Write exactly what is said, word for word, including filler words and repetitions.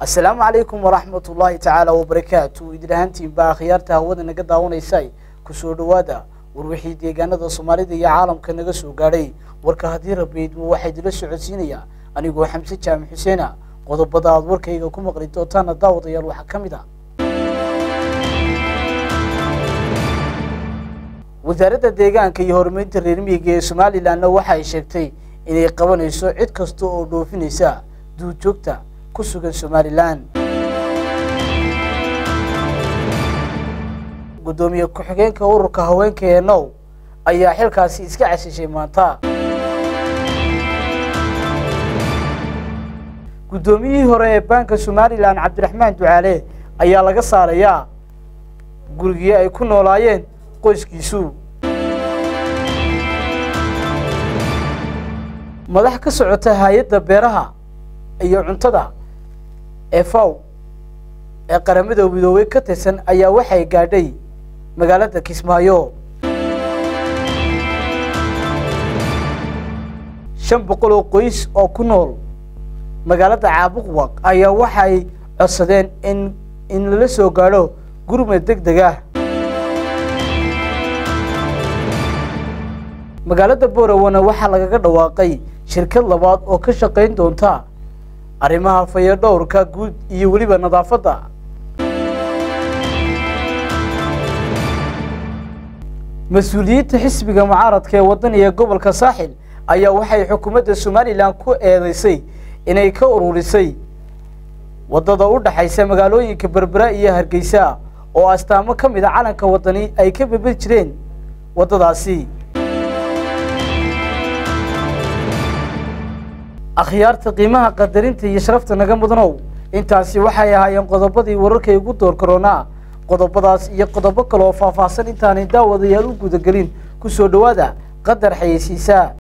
السلام عليكم ورحمة الله تعالى وبركاته. إذا هنتي باخيارتها هودا نجا داونيساي كسو دوادا وروحي deegaanada Soomaalida iyo caalamka naga soo gaaray warka hadii rabeed waxay dila socodsiinaya anigoo Xamse Jaamac Xuseen qodobada aad warkayga ku maqli doontaan daawadayaal waxa kamid ah wasaaradda deegaanka iyo horumarinta reer miyiga ee Soomaaliland waxay sheegtay inay qabanayso cid kasta oo dhoofinaysa duujoogta ku sugan Soomaaliland gudoomiye ku-xigeenka ururka haweenka ee Now ayaa xilkaasi iska casishay maanta gudoomiyihii hore ee banka Soomaaliland Cabdiraxmaan Ducaale ayaa laga saarayaa gurigii ay ku noolaayeen qoyskiisu madax ka socota hay'adda beeraha iyo cuntada ee F A O ee qaramada midoobay ka tirsan ayaa waxay gaadhay magaalada Kismaayo shan boqol oo qoys oo ku nool magaalada Caabuqwaq ayaa waxay codsadeen in in la soo gaaro gurmad degdeg ah magaalada Boorawana waxa laga dhawaaqay shirkad labaad oo ka shaqeyn doonta arrimaha fayadhowrka guud iyo waliba nadaafadda mas'uuliyiinta xisbiga mucaaradka ee wadaniga gobolka Saaxil ayaa waxay xukuumadda Soomaaliland ku eedeysay inay ka ururisay wadada u dhaxaysa magaalooyinka Berbera iyo Hargeysa oo astaamo kamid ah calanka wadani ay ka beber jireen wadadaasi akhyaarta qiimaha qadarinta iyo sharafta naga mudanow intaasi waxay ahaayeen qodobadii wararka ugu door corona qodobadaas iyo qodobo kale oo faahfaahsan intaan daawadayaal u guda galin ku soo dhawaada qadar xayeysiisa